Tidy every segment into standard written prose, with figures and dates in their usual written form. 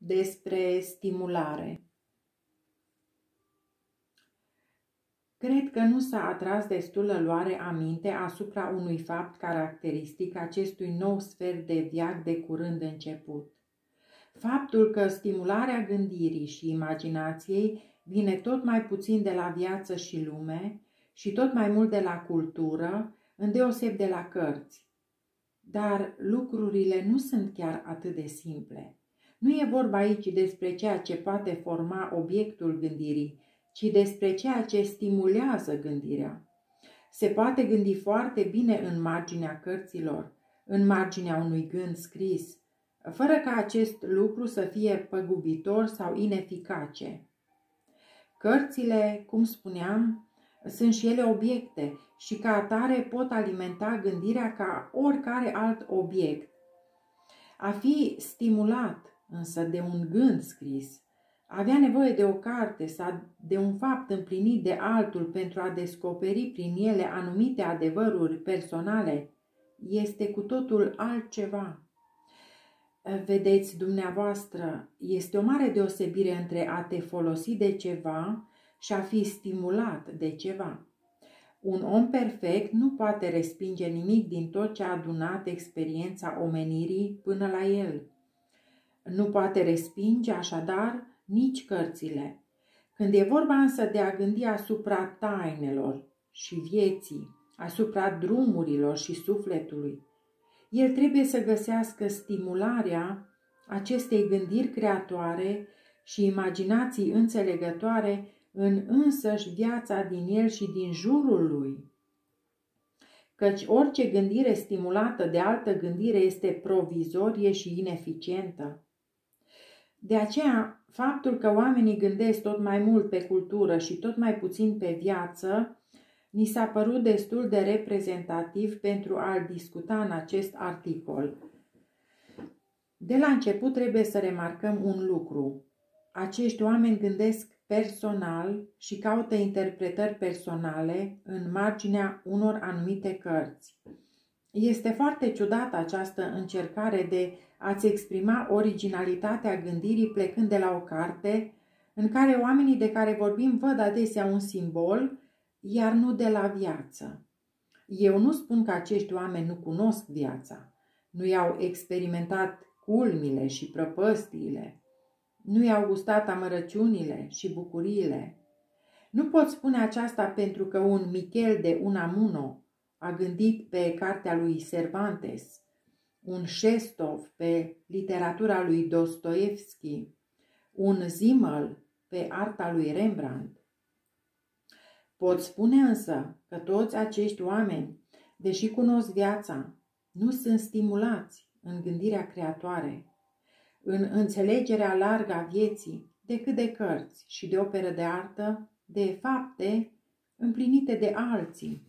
despre stimulare. Cred că nu s-a atras destulă luare aminte asupra unui fapt caracteristic acestui nou sfert de veac de curând început. Faptul că stimularea gândirii și imaginației vine tot mai puțin de la viață și lume și tot mai mult de la cultură, îndeoseb de la cărți. Dar lucrurile nu sunt chiar atât de simple. Nu e vorba aici despre ceea ce poate forma obiectul gândirii, ci despre ceea ce stimulează gândirea. Se poate gândi foarte bine în marginea cărților, în marginea unui gând scris, fără ca acest lucru să fie păgubitor sau ineficace. Cărțile, cum spuneam, sunt și ele obiecte și ca atare pot alimenta gândirea ca oricare alt obiect. A fi stimulat însă de un gând scris, avea nevoie de o carte sau de un fapt împlinit de altul pentru a descoperi prin ele anumite adevăruri personale, este cu totul altceva. Vedeți, dumneavoastră, este o mare deosebire între a te folosi de ceva și a fi stimulat de ceva. Un om perfect nu poate respinge nimic din tot ce a adunat experiența omenirii până la el. Nu poate respinge, așadar, nici cărțile. Când e vorba însă de a gândi asupra tainelor și vieții, asupra drumurilor și sufletului, el trebuie să găsească stimularea acestei gândiri creatoare și imaginații înțelegătoare în însăși viața din el și din jurul lui. Căci orice gândire stimulată de altă gândire este provizorie și ineficientă. De aceea, faptul că oamenii gândesc tot mai mult pe cultură și tot mai puțin pe viață, ni s-a părut destul de reprezentativ pentru a-l discuta în acest articol. De la început trebuie să remarcăm un lucru. Acești oameni gândesc personal și caută interpretări personale în marginea unor anumite cărți. Este foarte ciudată această încercare de a-ți exprima originalitatea gândirii plecând de la o carte în care oamenii de care vorbim văd adesea un simbol, iar nu de la viață. Eu nu spun că acești oameni nu cunosc viața, nu i-au experimentat culmile și prăpăstiile, nu i-au gustat amărăciunile și bucuriile. Nu pot spune aceasta pentru că un Michel de Unamuno a gândit pe cartea lui Cervantes, un Chestov pe literatura lui Dostoevski, un Zimmel pe arta lui Rembrandt. Pot spune însă că toți acești oameni, deși cunosc viața, nu sunt stimulați în gândirea creatoare, în înțelegerea largă a vieții, decât de cărți și de opere de artă, de fapte împlinite de alții.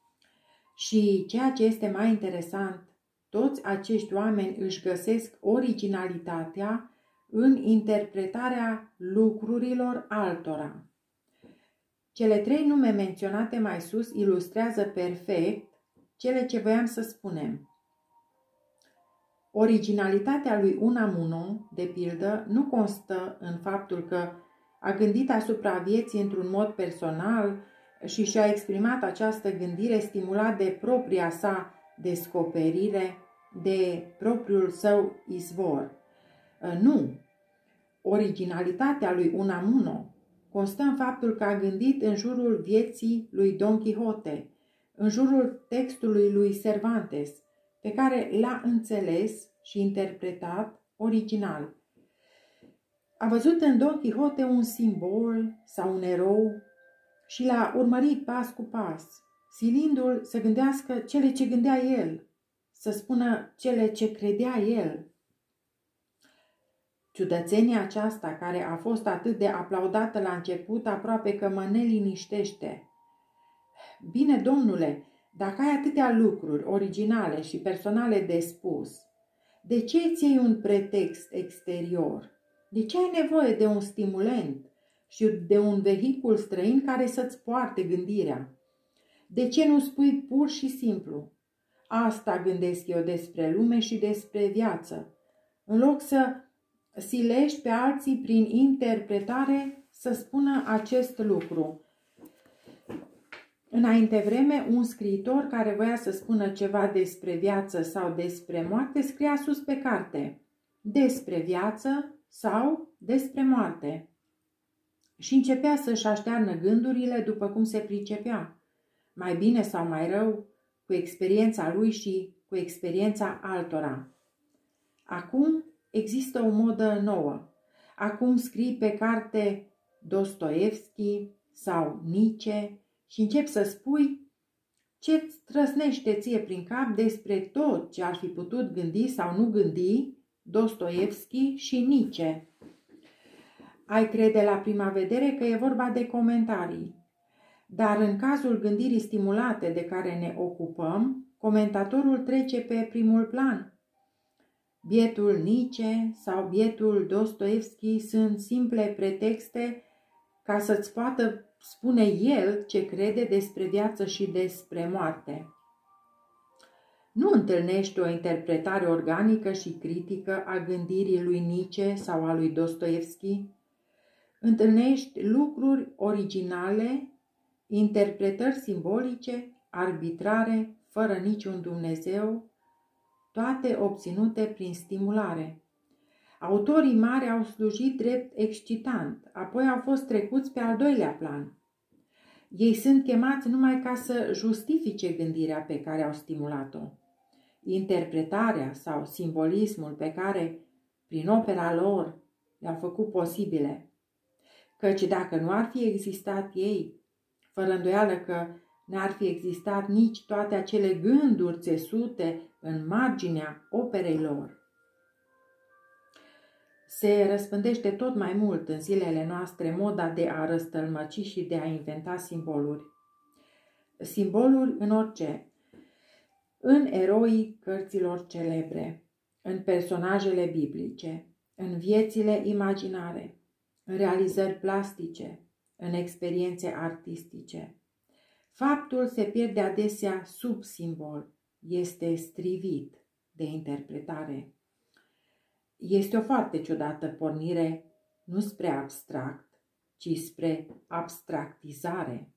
Și ceea ce este mai interesant, toți acești oameni își găsesc originalitatea în interpretarea lucrurilor altora. Cele trei nume menționate mai sus ilustrează perfect cele ce voiam să spunem. Originalitatea lui Unamuno, de pildă, nu constă în faptul că a gândit asupra vieții într-un mod personal și și-a exprimat această gândire stimulat de propria sa descoperire, de propriul său izvor. Nu! Originalitatea lui Unamuno constă în faptul că a gândit în jurul vieții lui Don Quixote, în jurul textului lui Cervantes, pe care l-a înțeles și interpretat original. A văzut în Don Quixote un simbol sau un erou și l-a urmărit pas cu pas, silindu-l să gândească cele ce gândea el, să spună cele ce credea el. Ciudățenia aceasta, care a fost atât de aplaudată la început, aproape că mă neliniștește. Bine, domnule, dacă ai atâtea lucruri originale și personale de spus, de ce îți iei un pretext exterior? De ce ai nevoie de un stimulent și de un vehicul străin care să-ți poarte gândirea? De ce nu spui pur și simplu? Asta gândesc eu despre lume și despre viață, în loc să silești pe alții prin interpretare să spună acest lucru. Înainte vreme, un scriitor care voia să spună ceva despre viață sau despre moarte, scria sus pe carte, despre viață sau despre moarte. Și începea să-și aștearnă gândurile după cum se pricepea, mai bine sau mai rău, cu experiența lui și cu experiența altora. Acum există o modă nouă. Acum scrii pe carte Dostoevski sau Nietzsche și începi să spui ce-ți trăsnește ție prin cap despre tot ce ar fi putut gândi sau nu gândi Dostoevski și Nietzsche. Ai crede la prima vedere că e vorba de comentarii, dar în cazul gândirii stimulate de care ne ocupăm, comentatorul trece pe primul plan. Bietul Nietzsche sau bietul Dostoevski sunt simple pretexte ca să-ți poată spune el ce crede despre viață și despre moarte. Nu întâlnești o interpretare organică și critică a gândirii lui Nietzsche sau a lui Dostoevski. Întâlnești lucruri originale, interpretări simbolice, arbitrare, fără niciun Dumnezeu, toate obținute prin stimulare. Autorii mari au slujit drept excitant, apoi au fost trecuți pe al doilea plan. Ei sunt chemați numai ca să justifice gândirea pe care au stimulat-o. Interpretarea sau simbolismul pe care, prin opera lor, le-au făcut posibile. Căci dacă nu ar fi existat ei, fără îndoială că n-ar fi existat nici toate acele gânduri țesute în marginea operei lor. Se răspândește tot mai mult în zilele noastre moda de a răstălmăci și de a inventa simboluri. Simboluri în orice, în eroii cărților celebre, în personajele biblice, în viețile imaginare, în realizări plastice, în experiențe artistice. Faptul se pierde adesea sub simbol, este strivit de interpretare. Este o foarte ciudată pornire, nu spre abstract, ci spre abstractizare.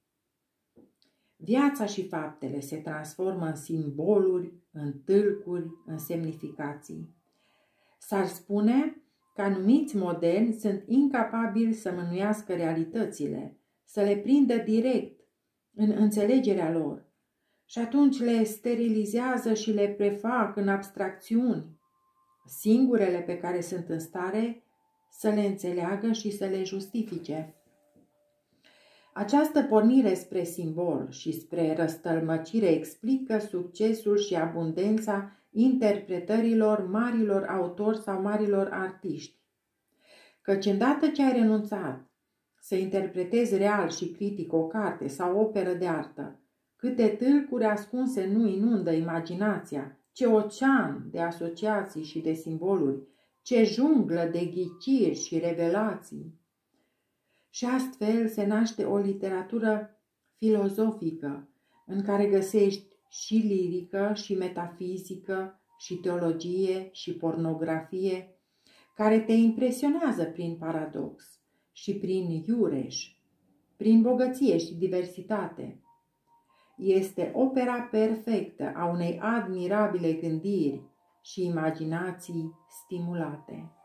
Viața și faptele se transformă în simboluri, în tâlcuri, în semnificații. S-ar spune că anumiți moderni sunt incapabili să mânuiască realitățile, să le prindă direct în înțelegerea lor și atunci le sterilizează și le prefac în abstracțiuni, singurele pe care sunt în stare să le înțeleagă și să le justifice. Această pornire spre simbol și spre răstălmăcire explică succesul și abundența interpretărilor marilor autori sau marilor artiști. Căci îndată ce ai renunțat să interpretezi real și critic o carte sau o operă de artă, câte tâlcuri ascunse nu inundă imaginația, ce ocean de asociații și de simboluri, ce junglă de ghiciri și revelații. Și astfel se naște o literatură filozofică, în care găsești și lirică, și metafizică, și teologie, și pornografie, care te impresionează prin paradox și prin iureș, prin bogăție și diversitate. Este opera perfectă a unei admirabile gândiri și imaginații stimulate.